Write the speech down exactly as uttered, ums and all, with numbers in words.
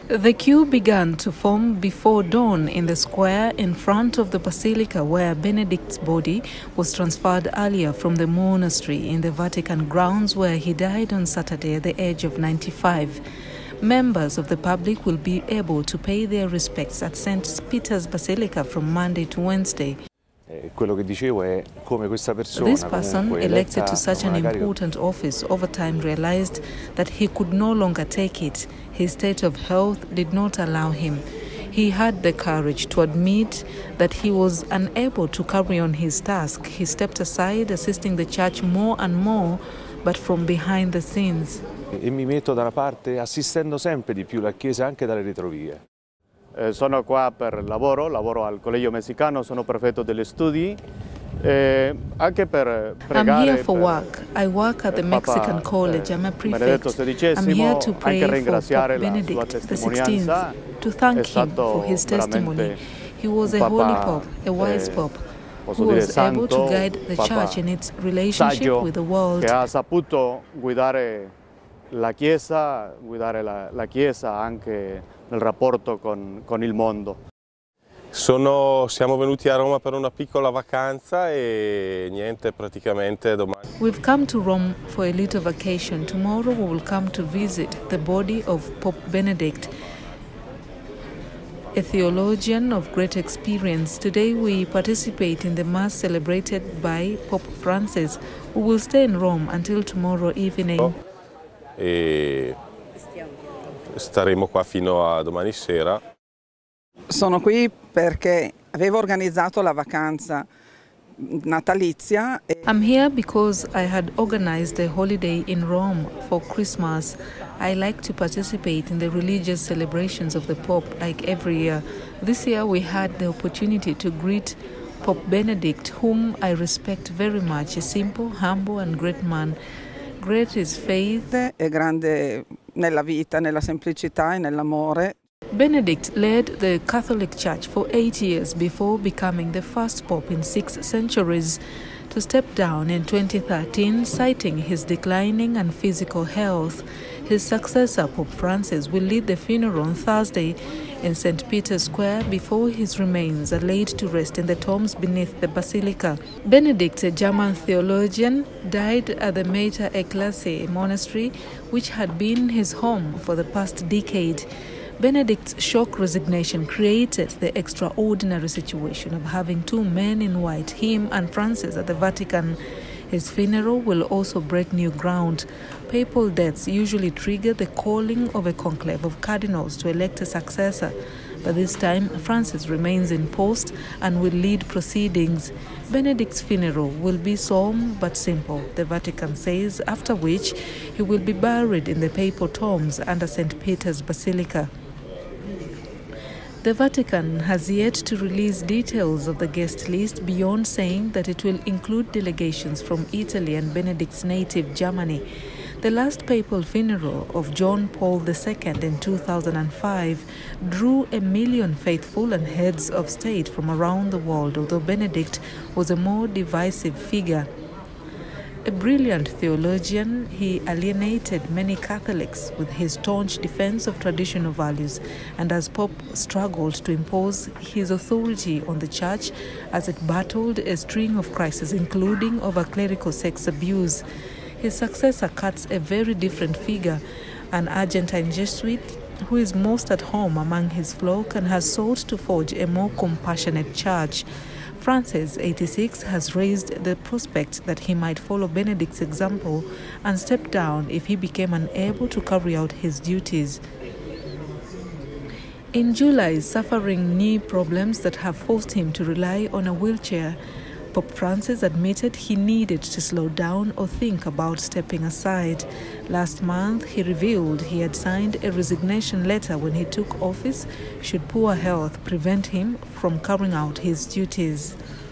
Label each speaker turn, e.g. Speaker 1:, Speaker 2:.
Speaker 1: The queue began to form before dawn in the square in front of the basilica where Benedict's body was transferred earlier from the monastery in the Vatican grounds where he died on Saturday at the age of ninety-five. Members of the public will be able to pay their respects at Saint Peter's Basilica from Monday to Wednesday. This person, elected to such an important office, over time realized that he could no longer take it. His state of health did not allow him. He had the courage to admit that he was unable to carry on his task. He stepped aside, assisting the church more and more, but from behind the scenes.
Speaker 2: E mi metto da una parte assistendo sempre di più la Chiesa anche dalle retrovie.
Speaker 3: Eh, sono qua per lavoro, lavoro al Collegio Messicano, sono prefetto degli studi. Eh, anche per pregare,
Speaker 1: I'm here for work. I work at the Mexican College. I'm a prefect. I'm here to pray for Pope Benedict the sixteenth, to thank him for his testimony. He was a holy pope, a wise pope, who was able to guide the church in its relationship with the world.
Speaker 3: Che ha saputo guidare la Chiesa, guidare la, la Chiesa anche nel rapporto con, con il mondo.
Speaker 4: Sono, siamo venuti a Roma per una piccola vacanza e niente, praticamente domani.
Speaker 1: We've come to Rome for a little vacation. Tomorrow we will come to visit the body of Pope Benedict, a theologian of great experience. Today we participate in the Mass celebrated by Pope Francis, who will stay in Rome until tomorrow evening.
Speaker 4: E staremo qua fino a domani sera.
Speaker 5: Sono qui perché avevo organizzato la vacanza natalizia.
Speaker 1: I'm here because I had organized a holiday in Rome for Christmas. I like to participate in the religious celebrations of the Pope like every year. This year we had the opportunity to greet Pope Benedict, whom I respect very much, a simple, humble and great man. Great is faith.
Speaker 5: E grande nella vita, nella semplicità e nell'amore.
Speaker 1: Benedict led the Catholic Church for eight years before becoming the first pope in six centuries to step down in twenty thirteen, citing his declining and physical health. His successor, Pope Francis, will lead the funeral on Thursday in Saint Peter's Square before his remains are laid to rest in the tombs beneath the basilica. Benedict, a German theologian, died at the Mater Ecclesiae monastery, which had been his home for the past decade. Benedict's shock resignation created the extraordinary situation of having two men in white, him and Francis, at the Vatican. His funeral will also break new ground. Papal deaths usually trigger the calling of a conclave of cardinals to elect a successor. But this time, Francis remains in post and will lead proceedings. Benedict's funeral will be solemn but simple, the Vatican says, after which he will be buried in the papal tombs under Saint Peter's Basilica. The Vatican has yet to release details of the guest list beyond saying that it will include delegations from Italy and Benedict's native Germany. The last papal funeral of John Paul the Second in two thousand five drew a million faithful and heads of state from around the world, although Benedict was a more divisive figure. A brilliant theologian, he alienated many Catholics with his staunch defense of traditional values, and as Pope struggled to impose his authority on the Church as it battled a string of crises, including over clerical sex abuse. His successor cuts a very different figure, an Argentine Jesuit who is most at home among his flock and has sought to forge a more compassionate church. Francis, eighty-six, has raised the prospect that he might follow Benedict's example and step down if he became unable to carry out his duties. In July, suffering knee problems that have forced him to rely on a wheelchair, Pope Francis admitted he needed to slow down or think about stepping aside. Last month, he revealed he had signed a resignation letter when he took office should poor health prevent him from carrying out his duties.